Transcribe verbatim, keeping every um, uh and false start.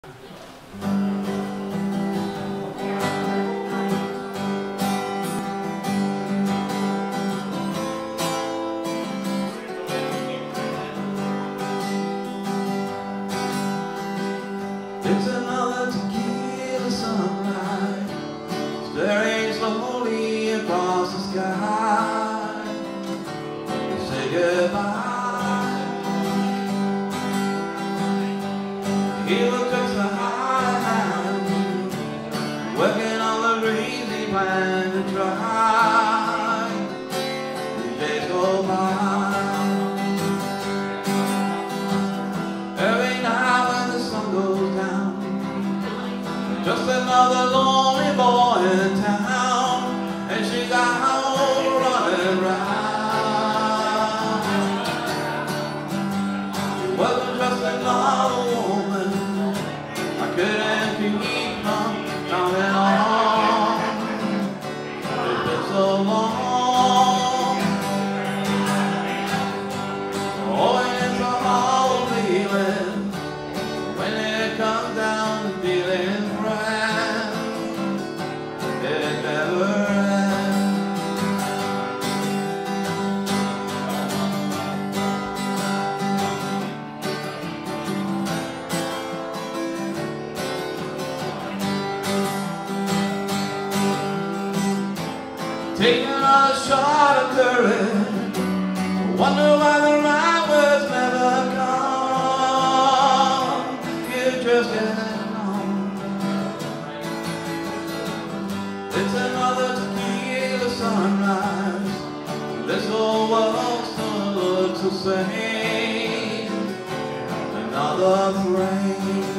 It's another tequila sunrise, staring slowly across the sky. We say goodbye. He looked up the high, working on the breezy plan to try. These days go by. Every night when the sun goes down, just another lonely boy in town, and she's out running round. She wasn't just another woman, I couldn't keep from counting on. It's been so long. Oh, and it's a hollow feeling when it comes down to feeling friends. It never ends. Taking another shot of courage, wonder why the right words never come. You just get on. It's another tequila sunrise. This whole world still looks the same. Another frame.